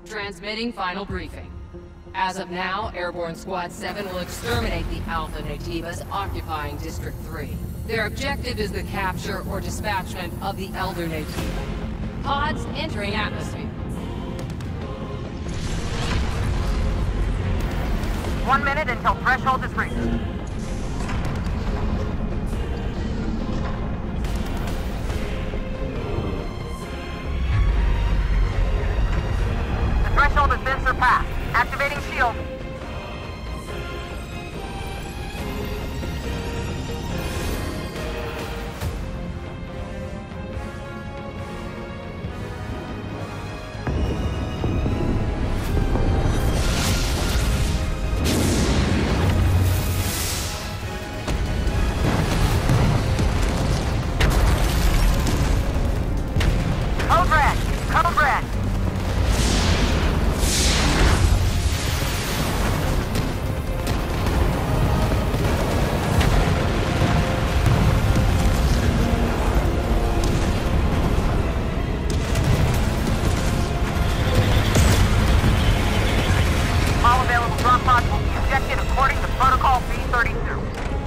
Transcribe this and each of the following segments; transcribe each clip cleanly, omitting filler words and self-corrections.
Transmitting final briefing. As of now, Airborne Squad 7 will exterminate the Alpha Naytibas occupying District 3. Their objective is the capture or dispatchment of the Elder Naytiba. Pods entering atmosphere. 1 minute until threshold is reached. The threshold has been surpassed. Activating shield. Code red. All available drop pods will be ejected according to Protocol B32.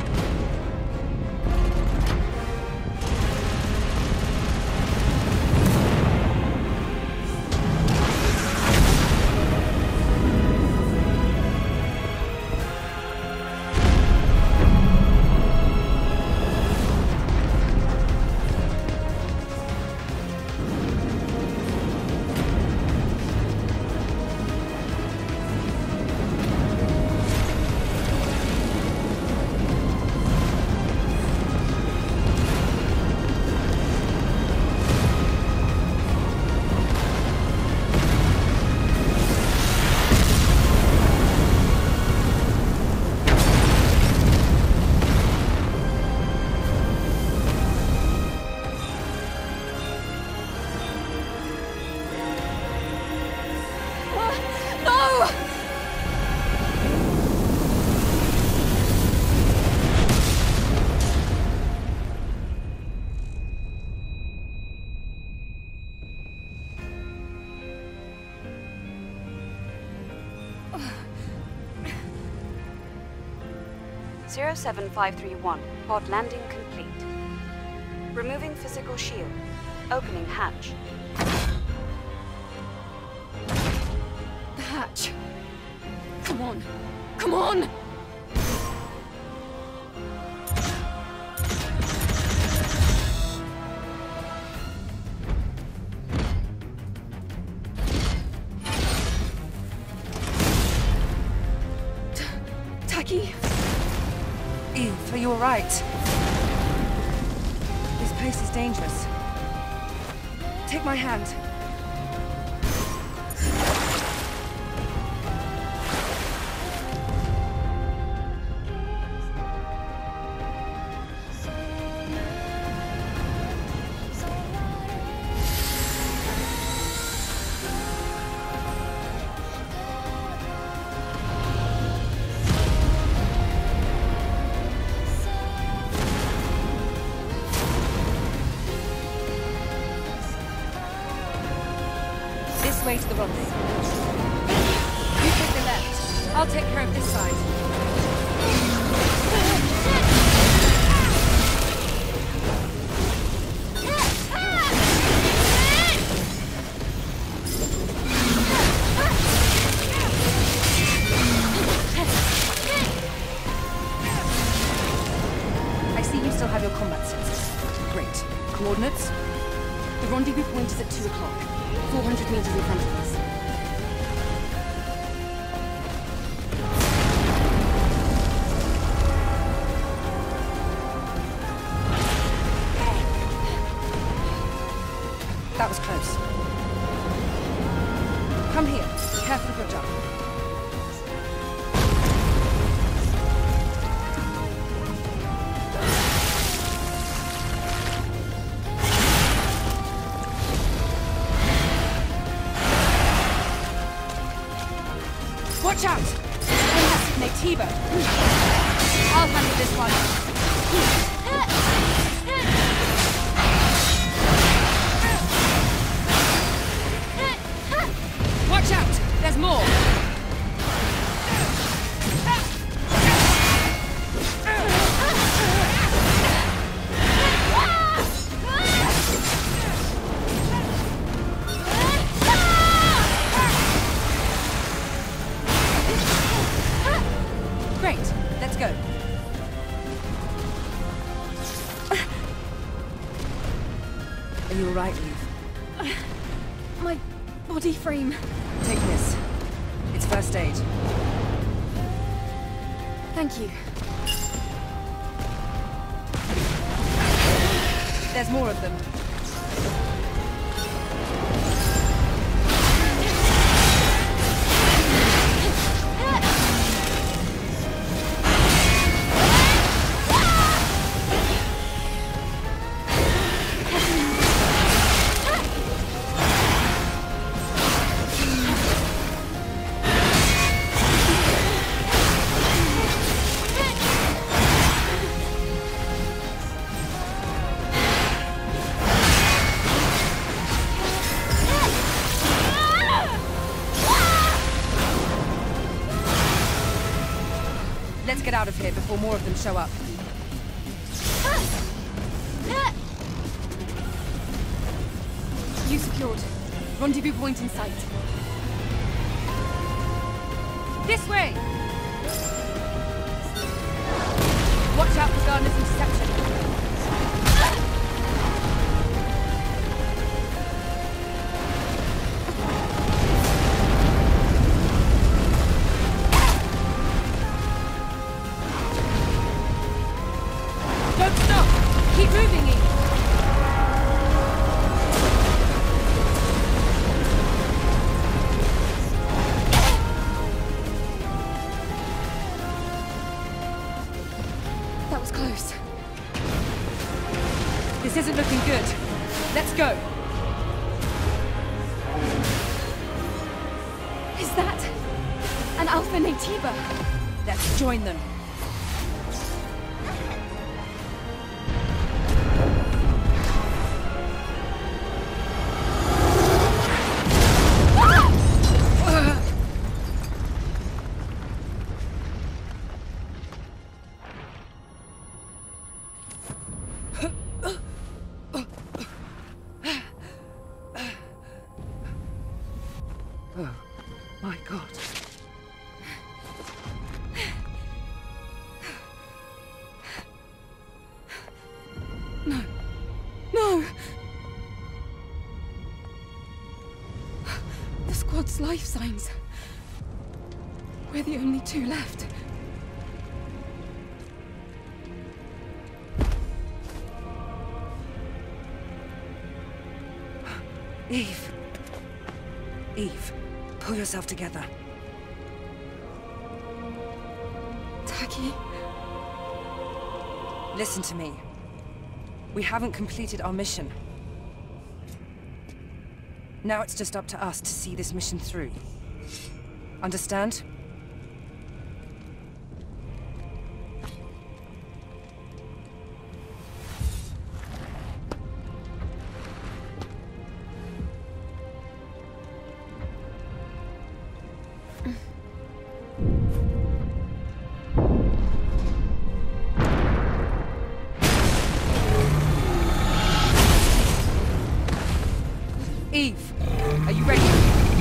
Zero 7531, pod landing complete. Removing physical shield. Opening hatch. The hatch. Come on. Come on! Taki? Eve, are you alright? This place is dangerous. Take my hand. Way to the rendezvous. You take the left. I'll take care of this side. I see you still have your combat sensors. Great. Coordinates? The rendezvous point is at 2 o'clock. 400 meters in front of us. That was close. Come here. Be careful of your jump. Watch out! Massive Naytiba! I'll handle this one. Watch out! Are you alright, Eve? My body frame. Take this. It's first aid. Thank you. There's more of them. Let's get out of here before more of them show up. You secured. Rendezvous point in sight. This way! Watch out for Gardner's interception. Don't stop! Keep moving, Eve! That was close. This isn't looking good. Let's go! Is that an Alpha Naytiba? Let's join them. Oh, my God. No. No! The squad's life signs. We're the only two left. Eve. Eve, pull yourself together. Taki. Listen to me. We haven't completed our mission. Now it's just up to us to see this mission through. Understand? Eve, are you ready?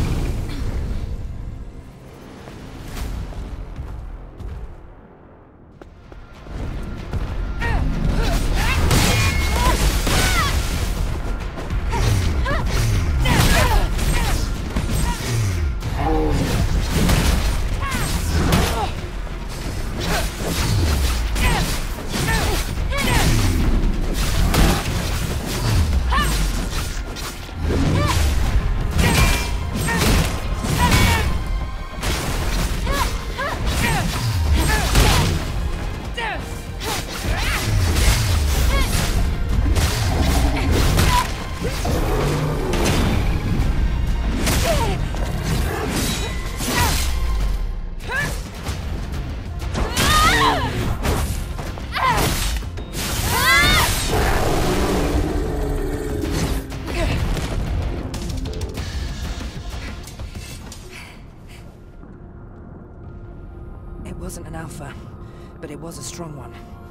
It wasn't an alpha, but it was a strong one.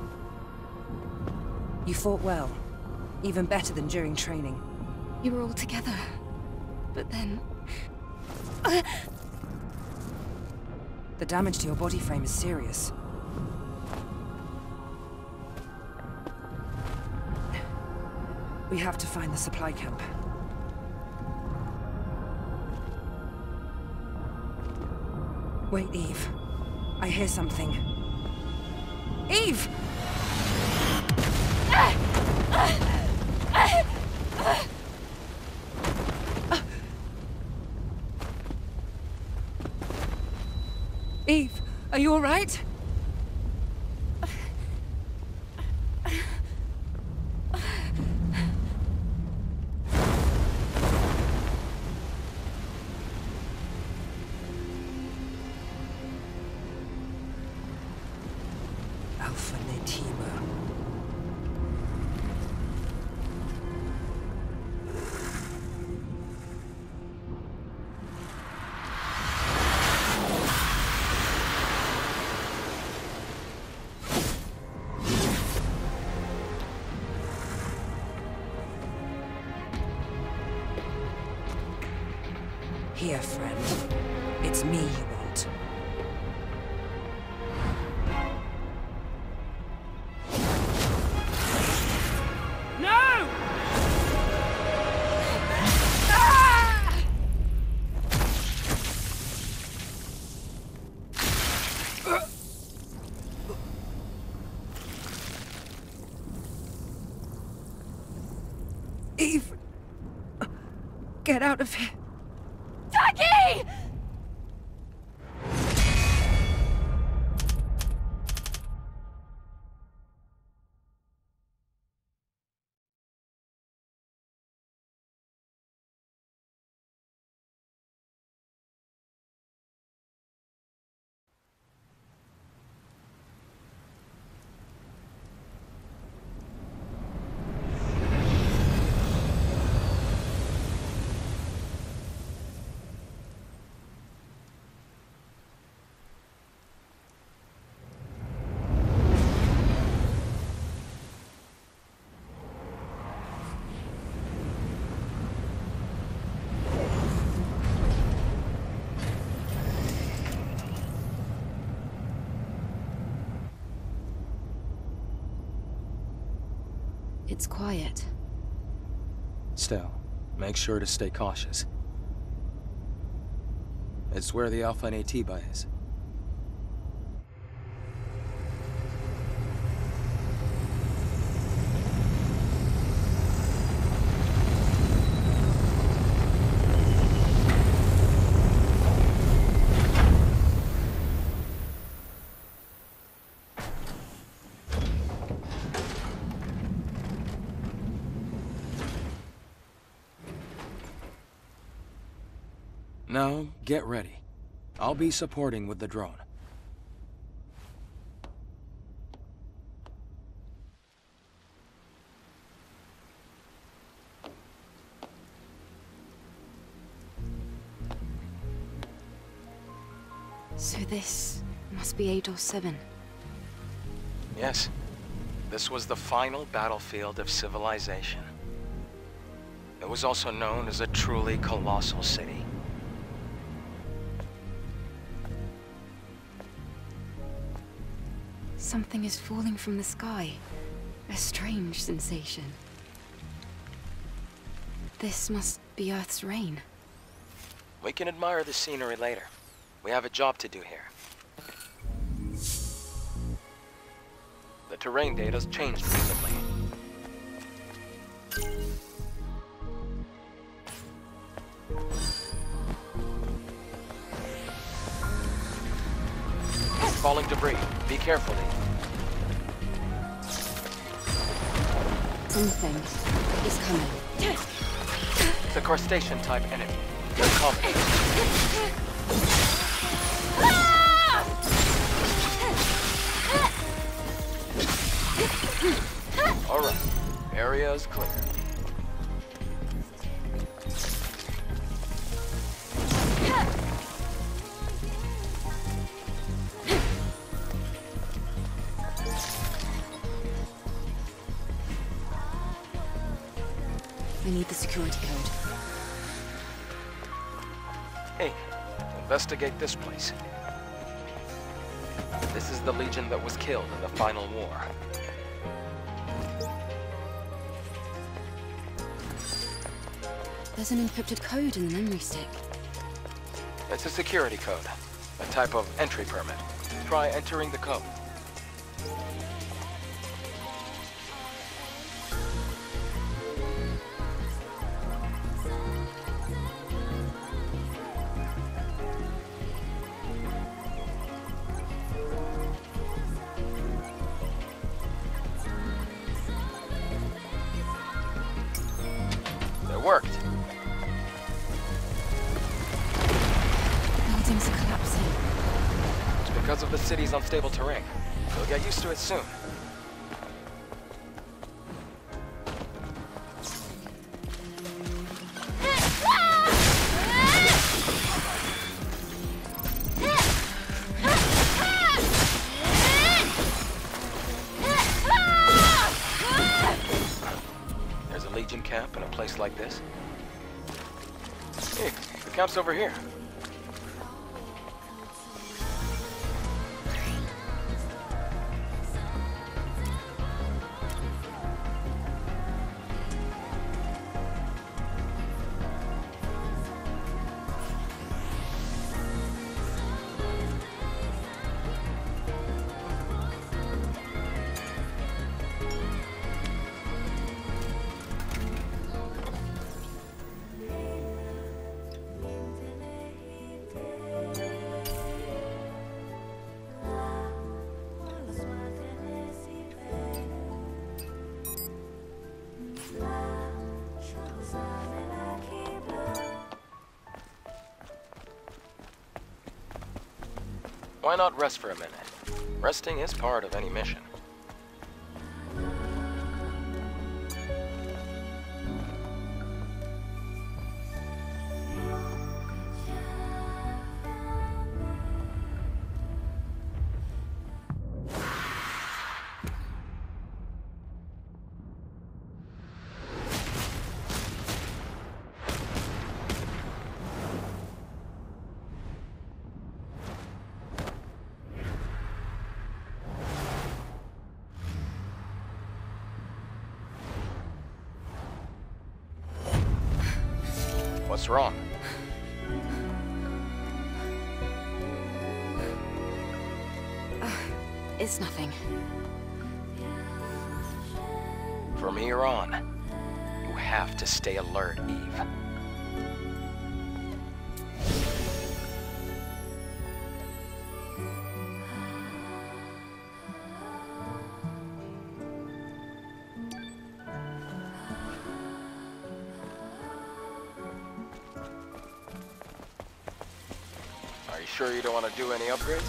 You fought well, even better than during training. You were all together. But then... The damage to your body frame is serious. We have to find the supply camp. Wait, Eve. I hear something. Eve! Eve, are you all right? Alpha Naytiba. Here, friend. It's me you want. No! Eve! Get out of here! Ducky! It's quiet. Still, make sure to stay cautious. It's where the Alpha Naytiba is. Now, get ready. I'll be supporting with the drone. So this must be Airborne 7. Yes. This was the final battlefield of civilization. It was also known as a truly colossal city. Something is falling from the sky. A strange sensation. This must be Earth's rain. We can admire the scenery later. We have a job to do here. The terrain data's changed recently. Falling debris. Be careful. Something is coming. It's a crustacean-type enemy. You're confident. All right. Area is clear. I need the security code. Hey, investigate this place. This is the Legion that was killed in the final war. There's an encrypted code in the memory stick. It's a security code, a type of entry permit. Try entering the code. It worked. Buildings are collapsing. It's because of the city's unstable terrain. You'll get used to it soon. There's a Legion camp in a place like this. Hey, the camp's over here. Why not rest for a minute? Resting is part of any mission. What's wrong? It's nothing. From here on, you have to stay alert, Eve. Are you sure you don't want to do any upgrades?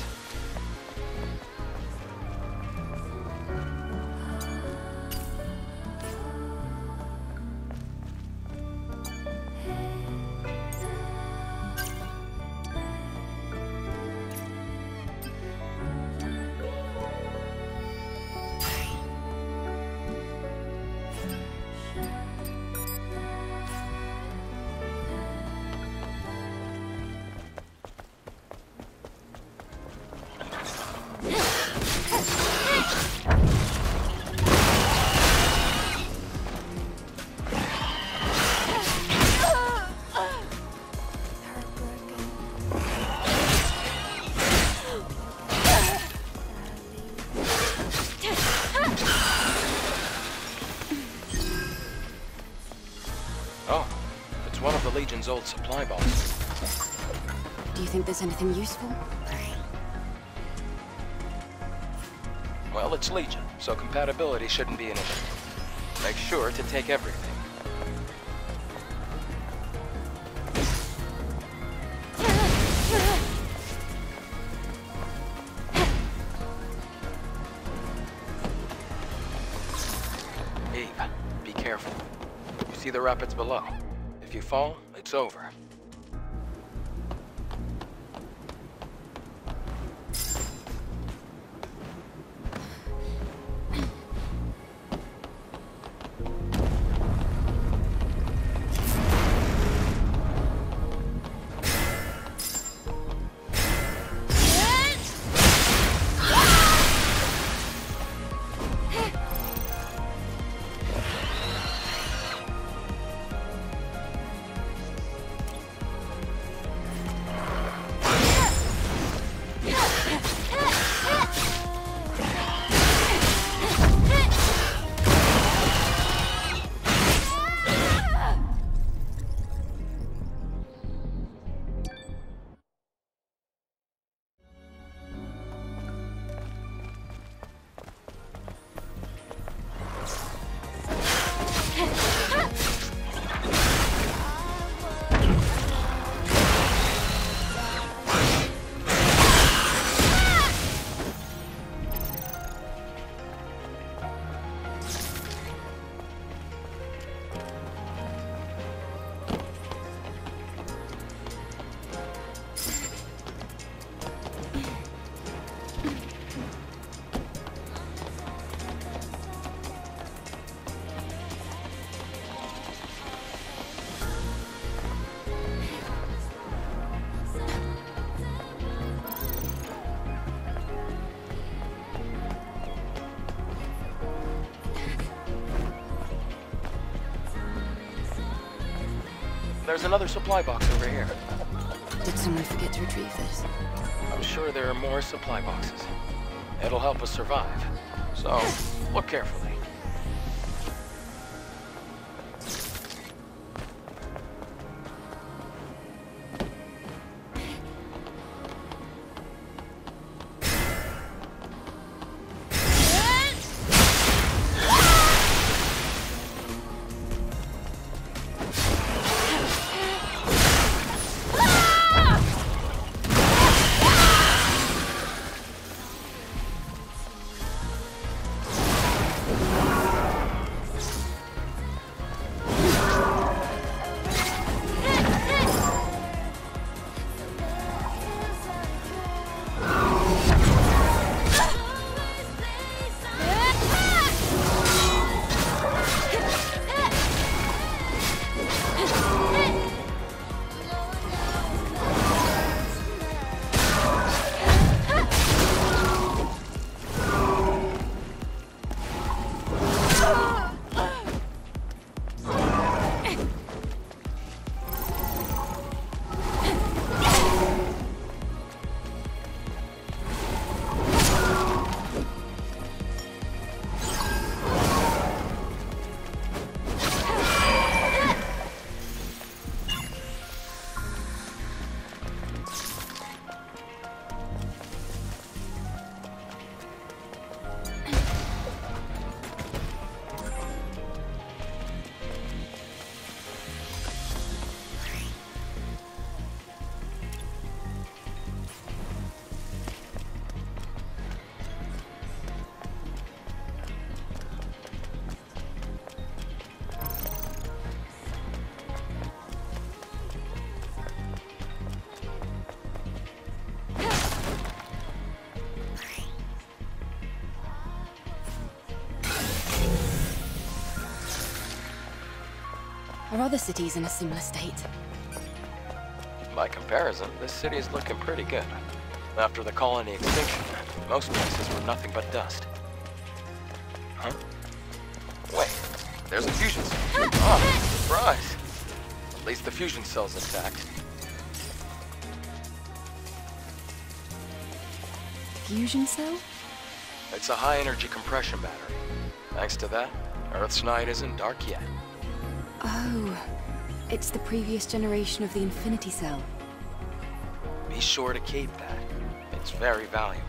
Oh, it's one of the Legion's old supply boxes. Do you think there's anything useful? Well, it's Legion, so compatibility shouldn't be an issue. Make sure to take everything. Eve, be careful. You see the rapids below. If you fall, it's over. there's another supply box over here. Did someone forget to retrieve this? I'm sure there are more supply boxes. It'll help us survive. So, look carefully. Are other cities in a similar state? By comparison, this city is looking pretty good. After the colony extinction, most places were nothing but dust. Huh? Wait, there's a fusion cell. Oh, surprise! At least the fusion cell's intact. Fusion cell? It's a high-energy compression battery. Thanks to that, Earth's night isn't dark yet. Oh, it's the previous generation of the Infinity Cell. Be sure to keep that. It's very valuable.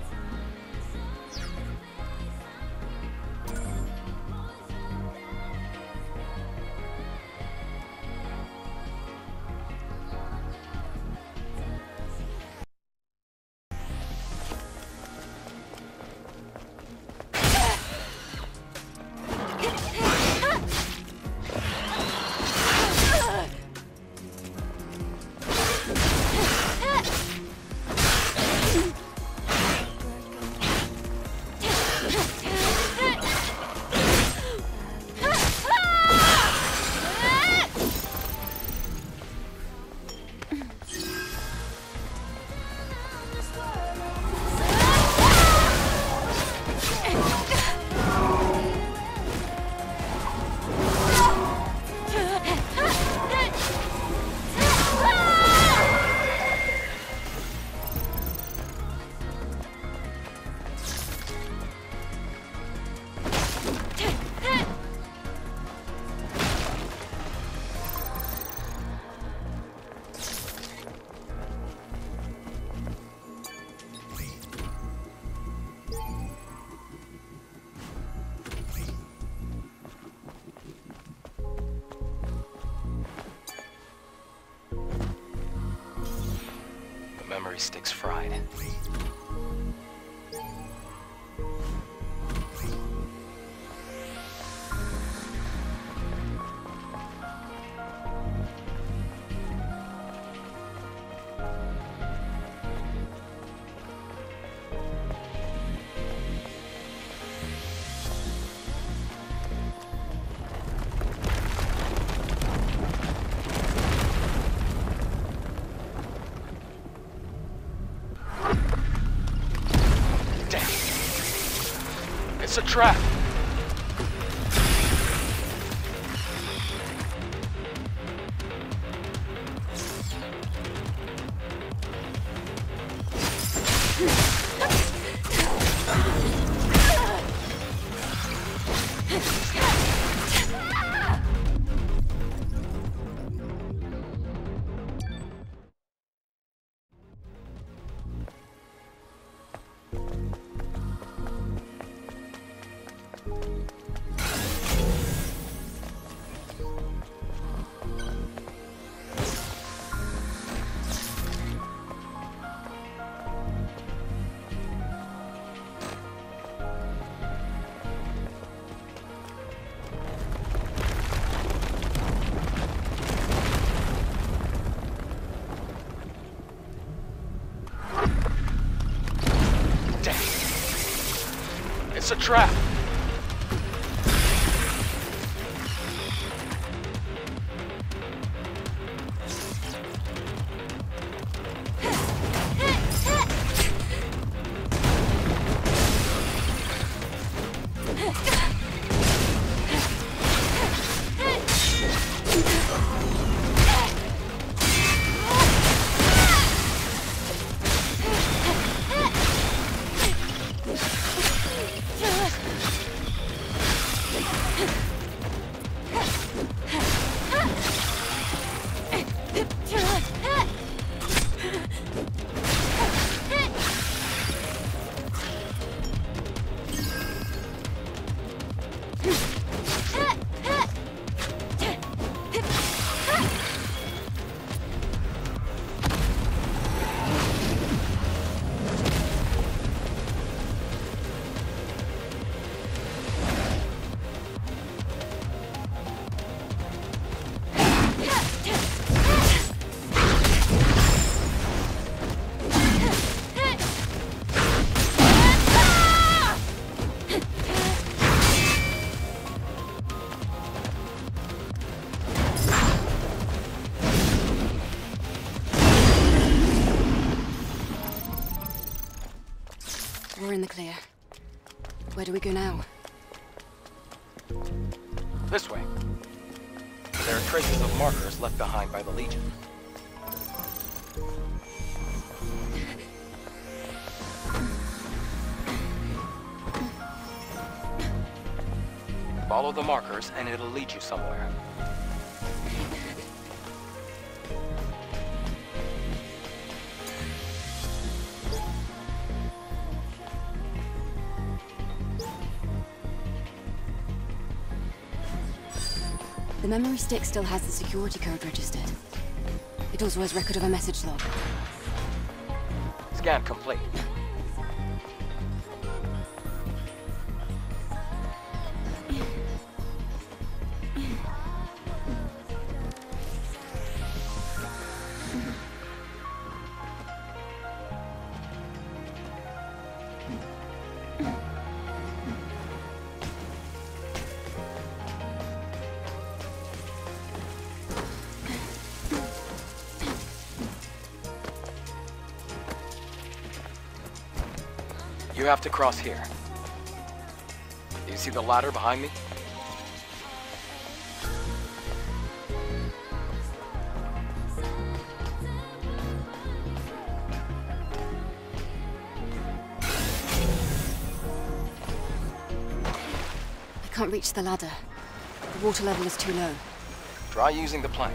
Memory stick's fried. It's a trap! a trap! We're in the clear. Where do we go now? This way. There are traces of markers left behind by the Legion. Follow the markers and it'll lead you somewhere. The memory stick still has the security code registered. It also has record of a message log. Scan complete. You have to cross here. Do you see the ladder behind me? I can't reach the ladder. The water level is too low. Try using the plank.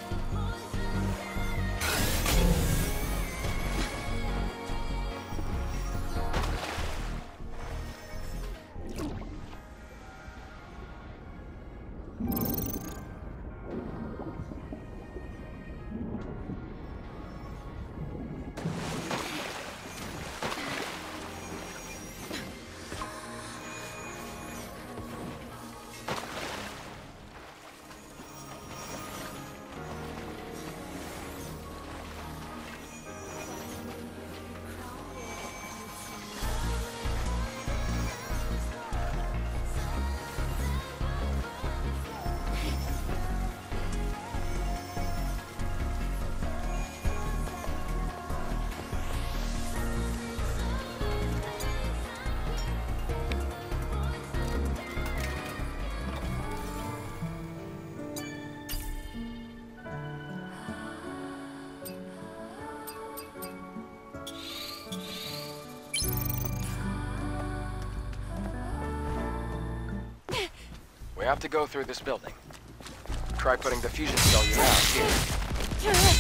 We have to go through this building. Try putting the fusion cell you have here.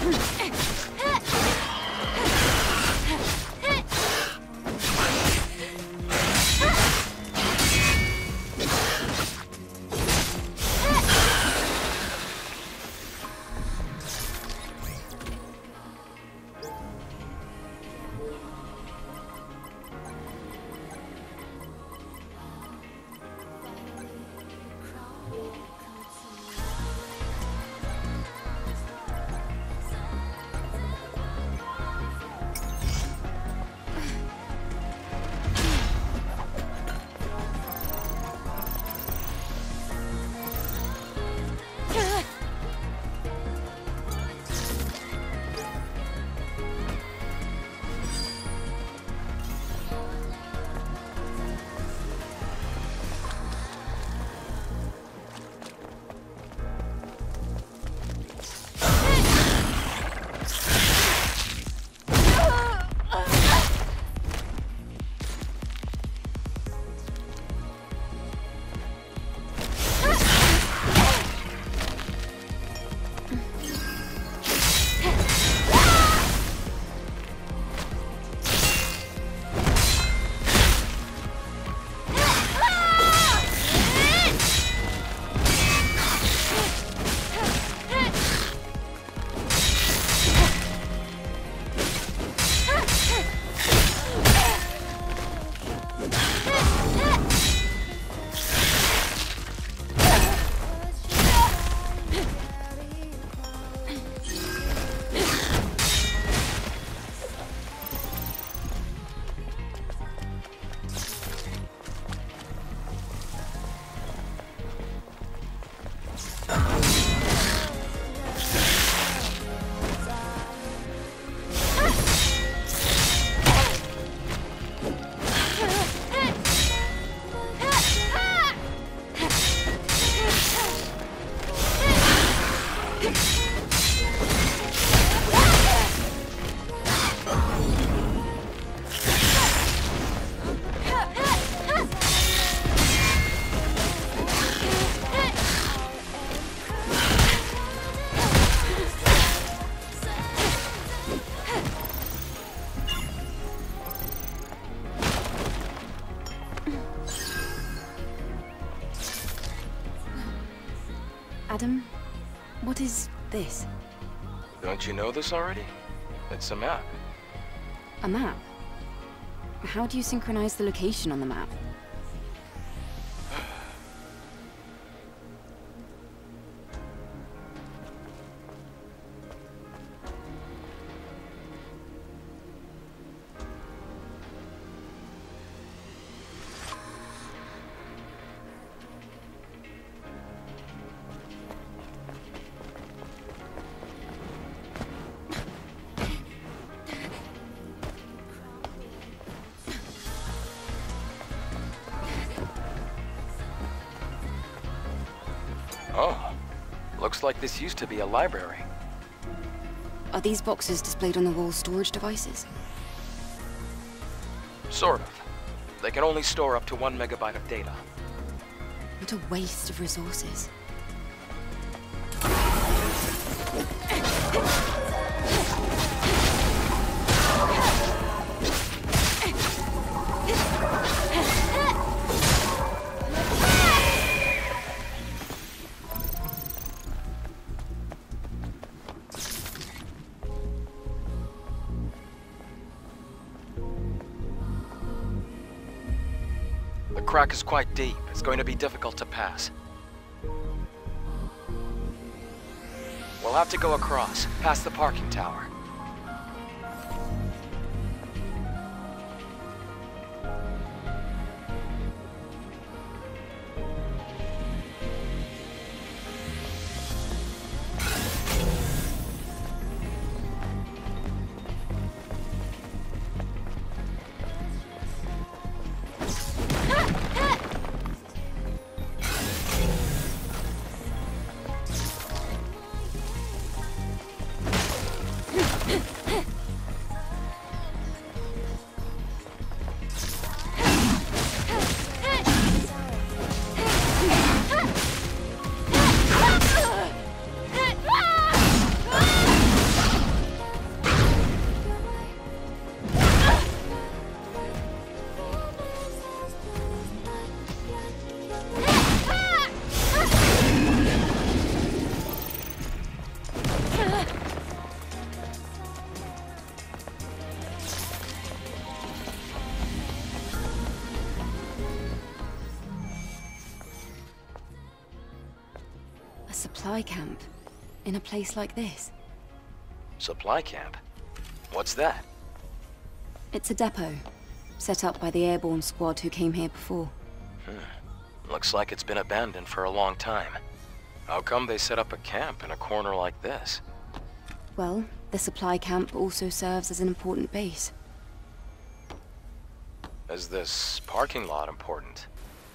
Adam, what is this? Don't you know this already? It's a map. A map? How do you synchronize the location on the map? Oh, looks like this used to be a library. Are these boxes displayed on the wall storage devices? Sort of. They can only store up to 1 megabyte of data. What a waste of resources. The crack is quite deep. It's going to be difficult to pass. We'll have to go across, past the parking tower. supply camp in a place like this. Supply camp? What's that? It's a depot, set up by the Airborne Squad who came here before. Looks like it's been abandoned for a long time. How come they set up a camp in a corner like this? Well, the supply camp also serves as an important base. Is this parking lot important?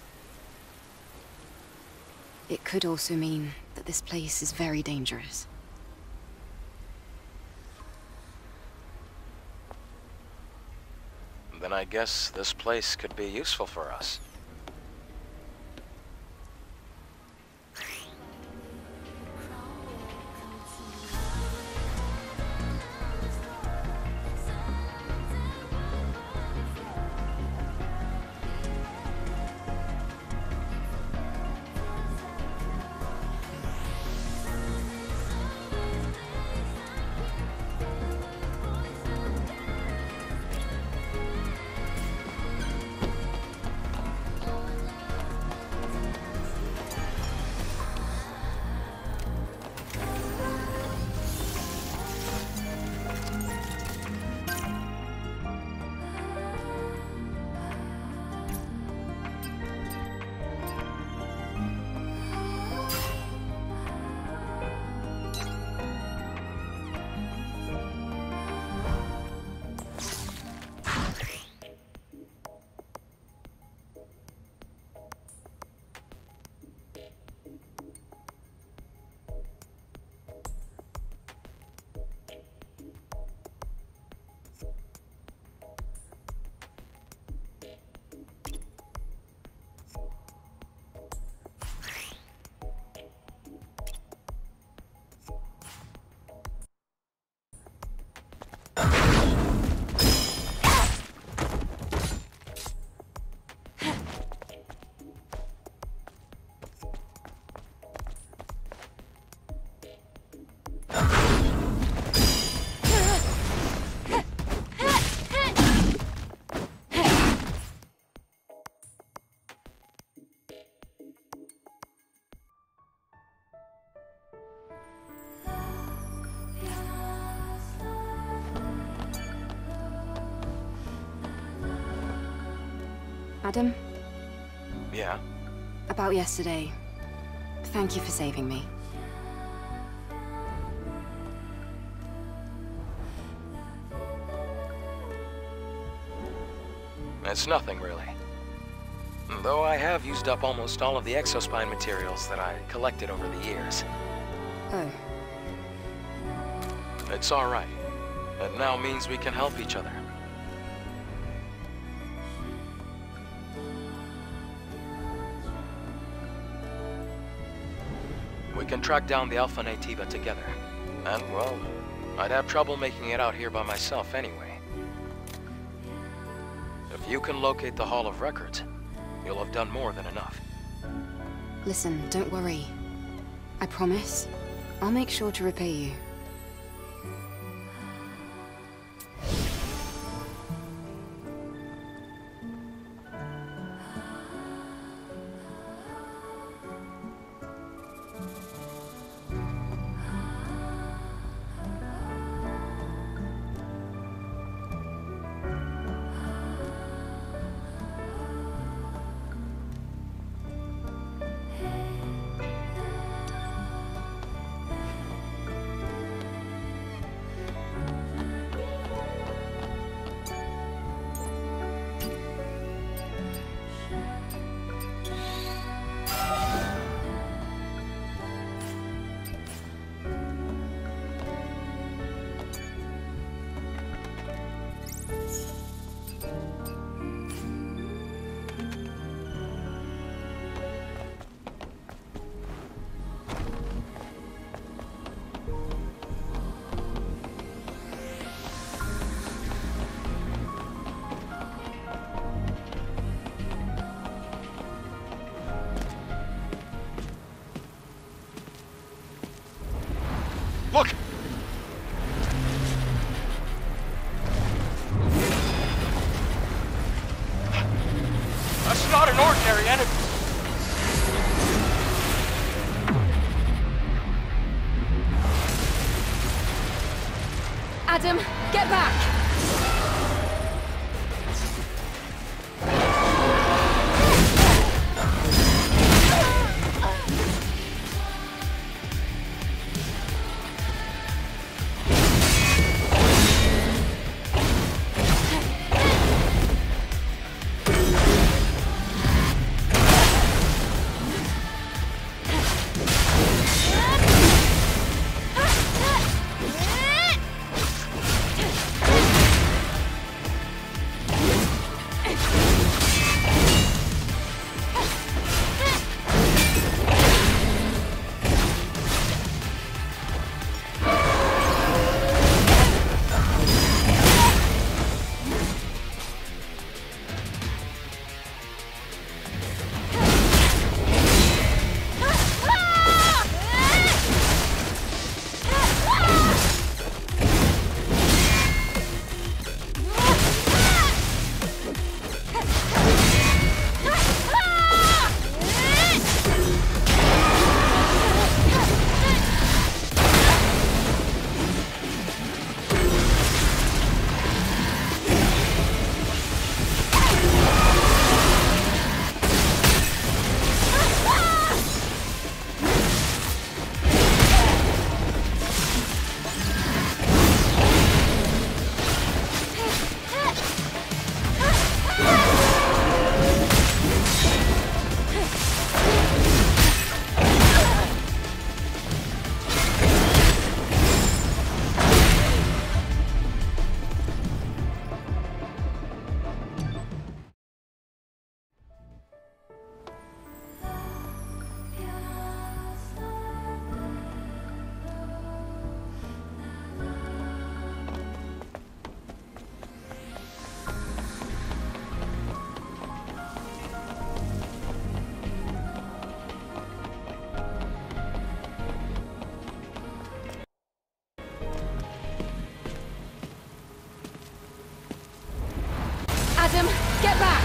It could also mean that this place is very dangerous. Then I guess this place could be useful for us. Adam? Yeah? About yesterday. Thank you for saving me. It's nothing, really. Though I have used up almost all of the exospine materials that I collected over the years. Oh. It's alright. It now means we can help each other. We can track down the Alpha Naytiba together. And, well, I'd have trouble making it out here by myself anyway. If you can locate the Hall of Records, you'll have done more than enough. Listen, don't worry. I promise, I'll make sure to repay you. Look! That's not an ordinary enemy! Adam, get back! Adam, get back!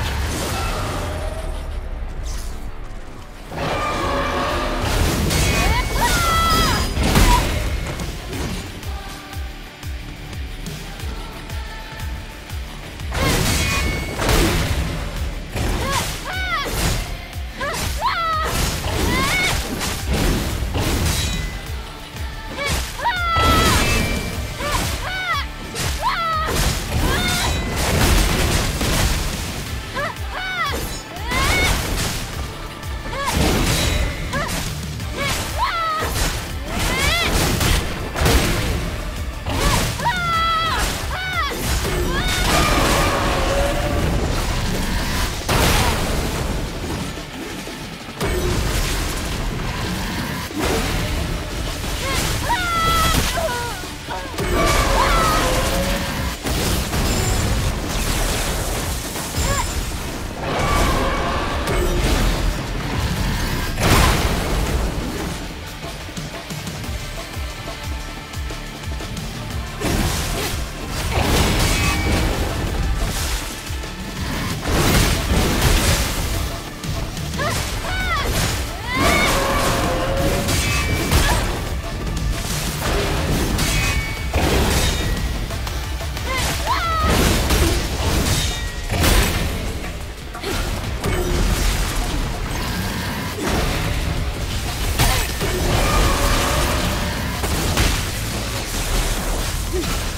Hmm.